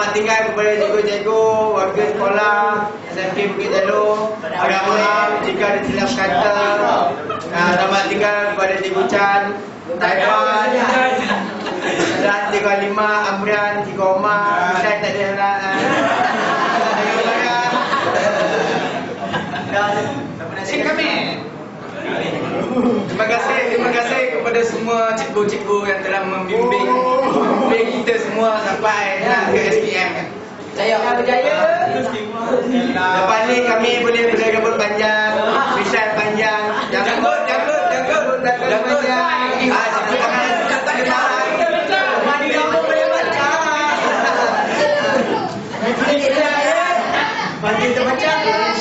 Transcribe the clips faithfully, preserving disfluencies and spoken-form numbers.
selamat tinggal kepada cikgu-cikgu, warga sekolah S M K Bukit Jalur. Agak maaf jika ada silap kata. Uh, selamat tinggal kepada Cikgu Chan, Taiwan, dan Cikgu Halimah, Amrian, Cikgu Omar. Saya tak ada nak. Cik kami. Terima kasih, terima kasih kepada semua cikgu-cikgu yang telah membimbing membimbing kita semua sampai nak ke S P M. Saya berjaya. Lepas ni kami boleh bergabung panjang, research panjang, janggut, janggut, janggut, janggut panjang. Ah, jangan jangan tak kena. Mandi kamu boleh baca. Mandi terbaca.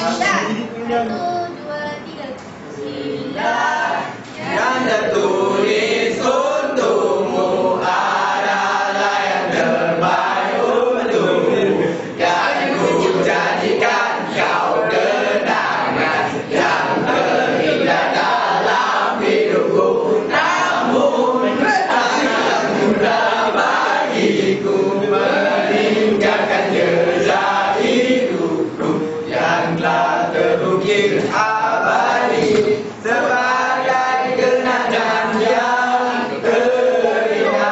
Yang tertulis untukmu adalah yang terbaik untukmu. Yang ku jadikan kau kenangan yang terindah dalam hidupku. Namun tak mudah bagiku meninggalkan jejak hidupku yang telah terukir abadi sebagai kenangan yang terindah.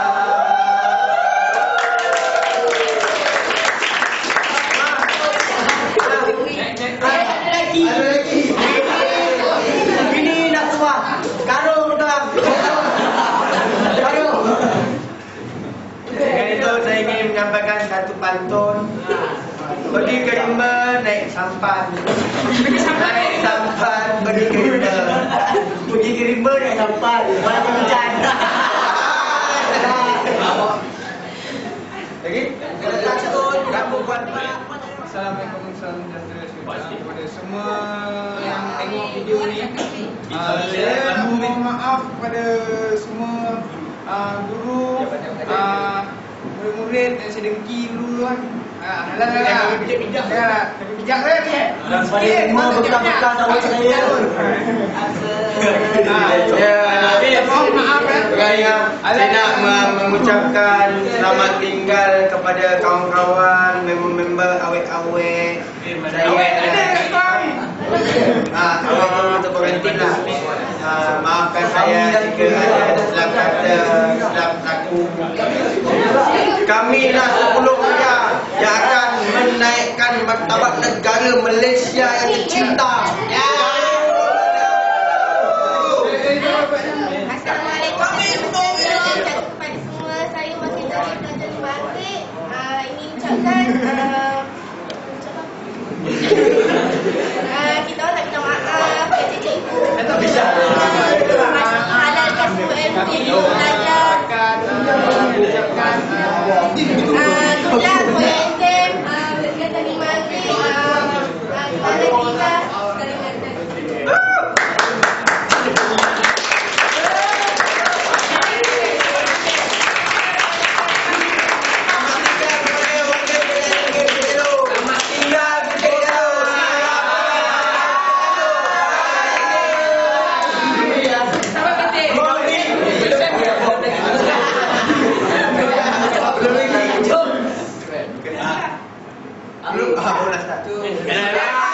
Ada lagi. Ada lagi. Ini nak tua. Karung tuan. Karung. Dengan itu saya ingin menyampaikan satu pantun. Pergi ke rimba naik sampan. Naik sampan pergi ke rimba. Pergi ke rimba naik sampan. Mana hujan. Lagi? Kamu buat apa? Assalamualaikum warahmatullahi wabarakatuh kepada semua yang tengok video ni. Uh, saya mohon maaf kepada semua uh, guru, uh, murid-murid yang saya dengki dulu kan. Ah, dah dah dah. Bijak-bijak. Ya, bijak saya ni. Dan pada semua bekas-bekas awak saya. Ya, mohon maaf kan. Saya nak mengucapkan selamat tinggal kepada kawan-kawan, member-member awet-awet. Saya Ah, awak untuk berhenti lah. Ah, maafkan saya jika ada silap kata, silap laku. Kami lah sepuluh pria yang akan menaikkan martabat negara Malaysia yang tercinta. Ya. Assalamualaikum warahmatullahi wabarakatuh kepada semua. Saya masih dari pelajar lima Anggrek. Uh, ingin ucapkan uh, uh, kita orang nak minta maaf kepada cikgu. Tak bisa. Halalkan semua ilmu cikgu belajar. Uh, Tulah koenzim uh, pelajar lima Anggrek. Uh, uh, Selamat tinggal. Belum, ah, boleh start.